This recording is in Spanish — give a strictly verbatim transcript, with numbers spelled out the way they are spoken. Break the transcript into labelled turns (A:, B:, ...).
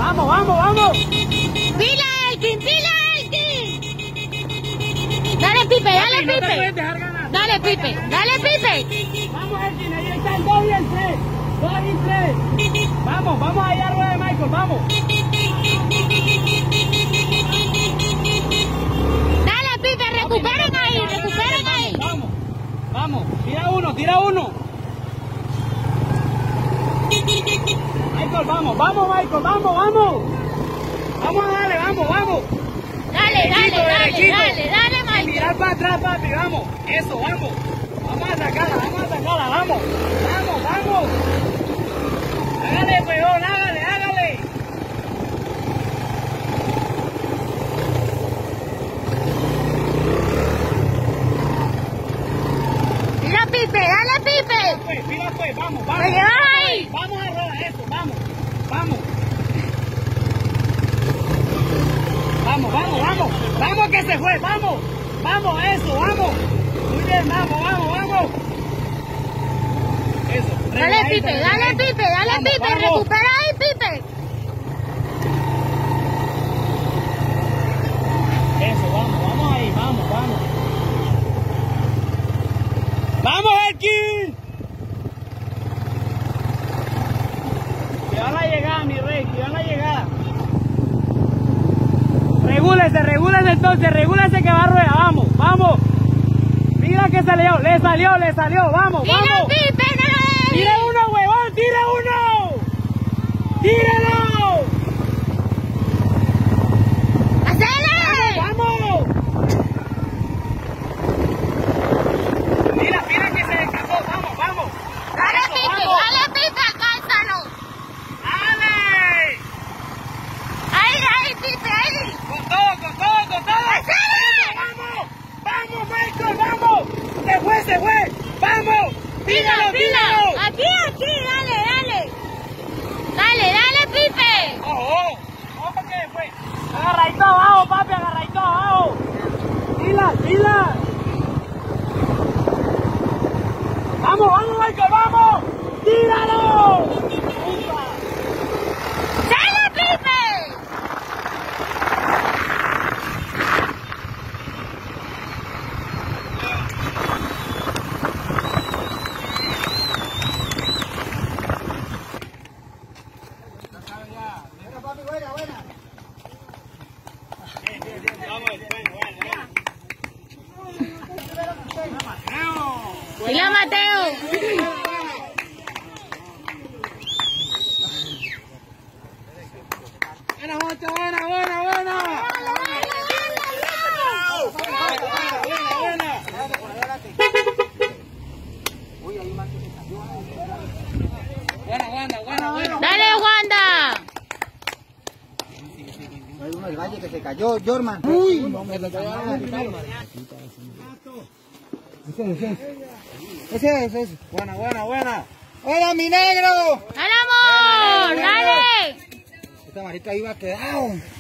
A: Vamos, vamos, vamos.
B: ¡Pila, Elkin! ¡Pila, Elkin! Dale, Pipe, dale,
A: No te
B: Pipe.
A: puedes dejar ganar.
B: Dale, Pipe, dale, Pipe.
A: Vamos, Elkin, ahí están dos y el tres. Dos y tres. Vamos, vamos allá a rueda de Michael, vamos.
B: Dale, Pipe, recuperen ahí, recuperen ahí.
A: Vamos, vamos, tira uno, tira uno. Michael, vamos, vamos, Michael, vamos, vamos. Vamos a darle, vamos, vamos.
B: Dale, dale,
A: Derechito,
B: dale,
A: derechito.
B: dale, dale,
A: Y
B: Michael.
A: mirar para atrás, papi, vamos. Eso, vamos. Vamos a sacarla, vamos a sacarla, vamos. Vamos, vamos. Hágale, peón, hágale, hágale.
B: Mira, Pipe, dale, Pipe.
A: Pues, mira pues, vamos, vamos.
B: ¿Me llevas ahí?
A: Vamos a rodar eso, vamos, vamos. Vamos, vamos, vamos. Vamos que se fue, vamos. Vamos, eso, vamos. Muy bien, vamos, vamos, vamos. Eso.
B: Dale, Pipe, dale, Pipe, dale,
A: Vamos,
B: Pipe.
A: vamos.
B: Recupera ahí, Pipe.
A: Eso, vamos, vamos ahí, vamos, vamos. ¡Vamos, Elkin! Cuidado la llegada, mi rey, cuidado la llegada. Regúlese, regúlese entonces, regúlese que va a rueda, vamos, vamos. Mira que salió, le salió, le salió, vamos,
B: Mira,
A: vamos.
B: Pipe, no lo dejes.
A: ¡Tira uno, huevón, tira uno! ¡Tíralo!
B: ¡Hacele!
A: ¡Vamos! Mira, mira que se escapó, vamos, vamos.
B: Dale,
A: Eso,
B: Pipe,
A: vamos.
B: dale, Pipe, alcánzalo.
A: ¡Dale!
B: Ahí, ahí, Pipe, ahí.
A: Con todo, con todo, con todo.
B: ¡Hacele!
A: ¡Vamos! ¡Vamos, Michael, vamos! ¡Se fue, se fue! ¡Vamos! ¡Tíralo, tíralo!
B: Aquí, aquí, dale, dale. Dale, dale, Pipe.
A: ¡Ojo! ¡Ojo que fue! Agarradito abajo, papi, agarradito abajo. ¡Tila, tila! ¡Vamos, vamos, Michael, vamos! ¡Tíralo!
B: ¡Dale, Pipe! Dile, Mateo.
A: Buena, Jota, buena, buena, buena. Buena, buena, buena. Buena, buena, buena.
B: Dale, Wanda.
C: Hay uno del valle que se cayó, Jorman. Uy, no me lo cayó. Ese, ese, ese, ese, ese.
A: Buena, buena, buena.
C: ¡Hola, mi negro!
B: ¡Dale, amor! ¡Dale!
C: Esta marica iba quedado.